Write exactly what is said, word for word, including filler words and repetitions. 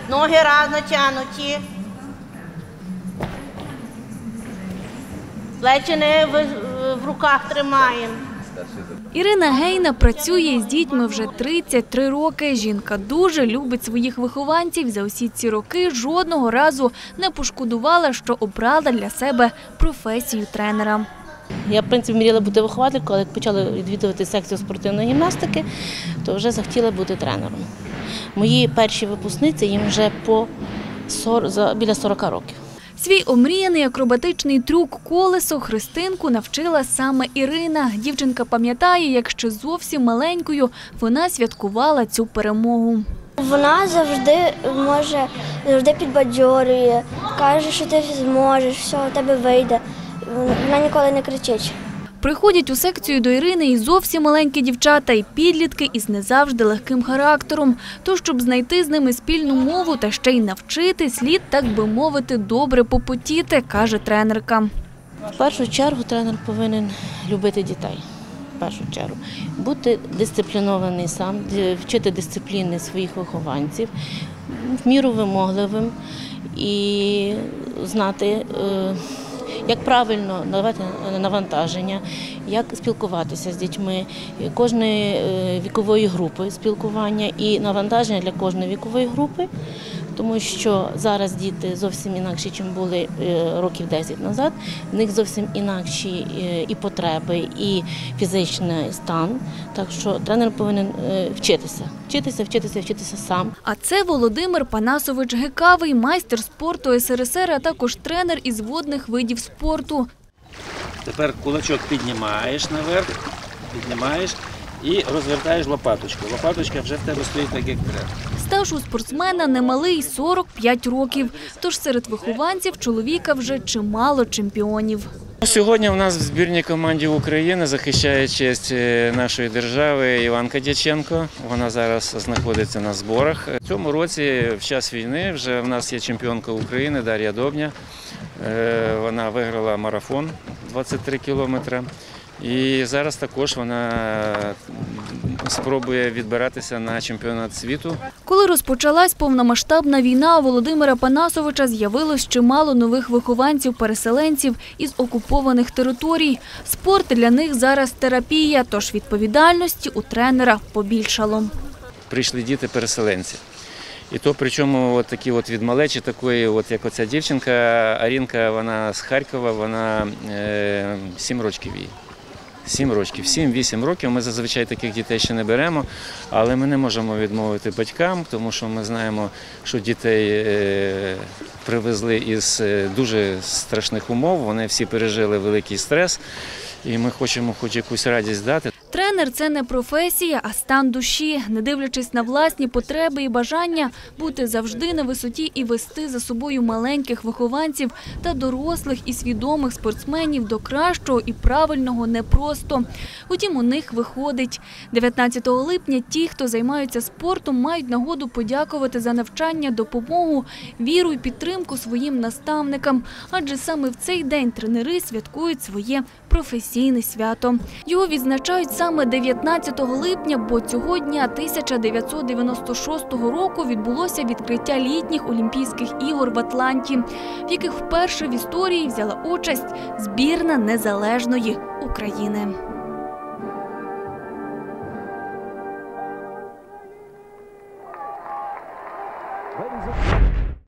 Ноги раз натягнуті. Плечі не в, в руках тримаємо. Ірина Гейна працює з дітьми вже тридцять три роки. Жінка дуже любить своїх вихованців. За усі ці роки жодного разу не пошкодувала, що обрала для себе професію тренера. Я, в принципі, мріяла бути вихователькою, але як почала відвідувати секцію спортивної гімнастики, то вже захотіла бути тренером. Мої перші випускниці, їм вже по сорок, біля сорока років. Свій омріяний акробатичний трюк «Колесо» Христинку навчила саме Ірина. Дівчинка пам'ятає, як ще зовсім маленькою вона святкувала цю перемогу. Вона завжди може, завжди підбадьорює, каже, що ти зможеш, все, у тебе вийде. Вона ніколи не кричить. Приходять у секцію до Ірини і зовсім маленькі дівчата, і підлітки із не завжди легким характером. То, щоб знайти з ними спільну мову та ще й навчити, слід, так би мовити, добре попотіти, каже тренерка. В першу чергу тренер повинен любити дітей. В першу чергу. Бути дисциплінований сам, вчити дисципліни своїх вихованців, в міру вимогливим і знати, як правильно давати навантаження, як спілкуватися з дітьми, кожної вікової групи спілкування і навантаження для кожної вікової групи, тому що зараз діти зовсім інакші, ніж були років десять назад, в них зовсім інакші і потреби, і фізичний стан, так що тренер повинен вчитися, вчитися, вчитися, вчитися сам. А це Володимир Панасович Гекавий, майстер спорту ес ер ес ер, а також тренер із водних видів спорту. Тепер кулачок піднімаєш наверх, піднімаєш і розвертаєш лопаточку. Лопаточка вже в тебе стоїть так, як треба. Стаж у спортсмена немалий – сорок п'ять років. Тож серед вихованців чоловіка вже чимало чемпіонів. Сьогодні у нас в збірній команді України захищає честь нашої держави Іванка Дяченко. Вона зараз знаходиться на зборах. В цьому році, в час війни, вже в нас є чемпіонка України Дар'я Добня. Вона виграла марафон двадцять три кілометри. І зараз також вона спробує відбиратися на чемпіонат світу. Коли розпочалась повномасштабна війна, у Володимира Панасовича з'явилось чимало нових вихованців-переселенців із окупованих територій. Спорт для них зараз терапія, тож відповідальності у тренера побільшало. Прийшли діти-переселенці. І то, причому, от такі от від малечі такої, от як оця дівчинка, Арінка, вона з Харкова, вона е, сім років їй. Сім років, сім-вісім років. Ми зазвичай таких дітей ще не беремо, але ми не можемо відмовити батькам, тому що ми знаємо, що дітей е, привезли із дуже страшних умов, вони всі пережили великий стрес, і ми хочемо хоч якусь радість дати. Тренер – це не професія, а стан душі. Не дивлячись на власні потреби і бажання, бути завжди на висоті і вести за собою маленьких вихованців та дорослих і свідомих спортсменів до кращого і правильного непросто. Утім, у них виходить. дев'ятнадцятого липня ті, хто займаються спортом, мають нагоду подякувати за навчання, допомогу, віру і підтримку своїм наставникам. Адже саме в цей день тренери святкують своє професійне свято. Його відзначають саме дев'ятнадцятого липня, бо цього дня тисяча дев'ятсот дев'яносто шостого року відбулося відкриття літніх Олімпійських ігор в Атланті, в яких вперше в історії взяла участь збірна незалежної України. Ladies and